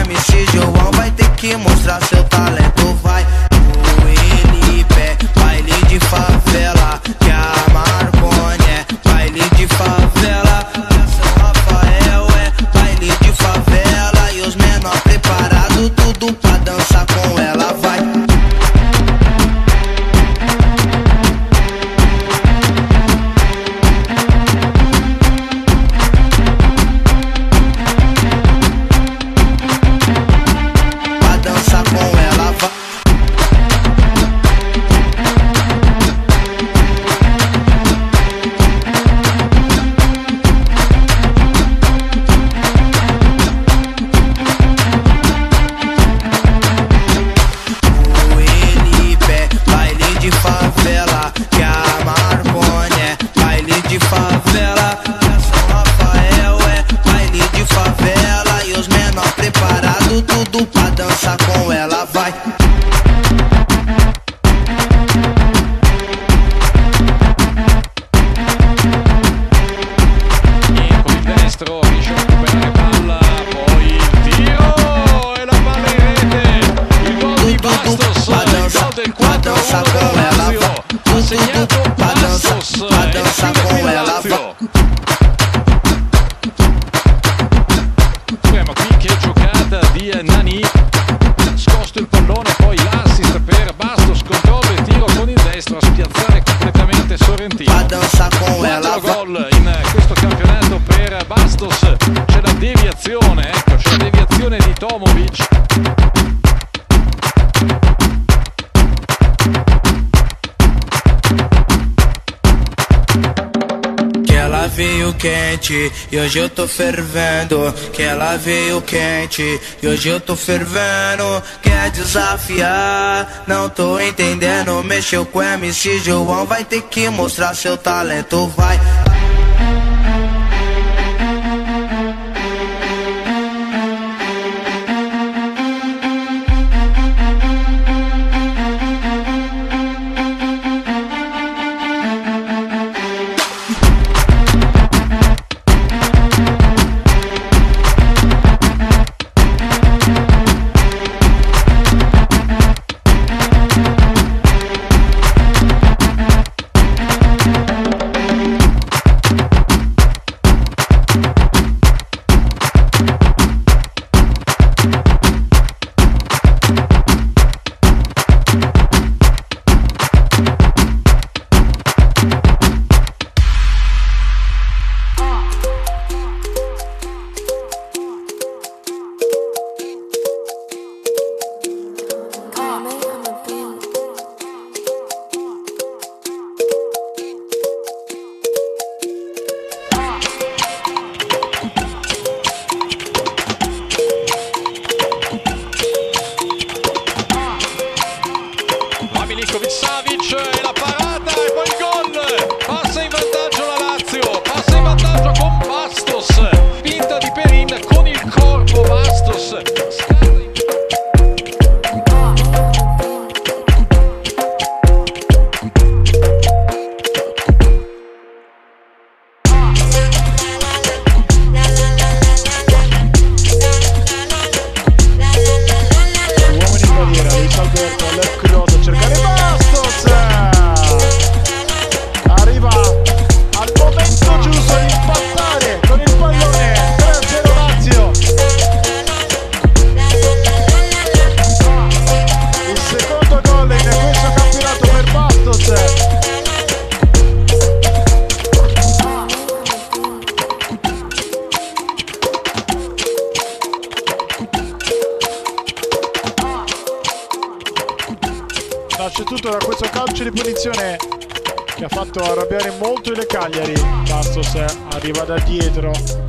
MC João vai ter que mostrar seu talento, vai. O Elipe, baile de favela, que a Marconi é baile de favela, que a São Rafael é baile de favela, e os menor preparados tudo pra dançar com ela, vai. Tudo pra dançar com ela, vai. Con il destro riesce a recuperare palla, poi il tiro e la palla in rete. Il gol di Bastos, il gol del 4-1 della Lazio. Ha segnato Bastos, pra dançar com ela, vai. Vediamo qui che giocata di Nani, scosto il pallone, poi l'assist per Bastos, controllo e tiro con il destro a spiazzare completamente Sorrentino. 4 gol in questo campionato per Bastos, c'è la deviazione, ecco, c'è la deviazione di Tomovic. Ela veio quente e hoje eu tô fervendo. Que ela veio quente e hoje eu tô fervendo. Quer desafiar? Não tô entendendo. Mexeu com MC João, vai ter que mostrar seu talento, vai. E la parata e poi il gol, passa in vantaggio la Lazio, passa in vantaggio con Bastos, finta di Perin con il corpo Bastos. Nasce tutto da questo calcio di punizione che ha fatto arrabbiare molto le Cagliari. Bastos arriva da dietro,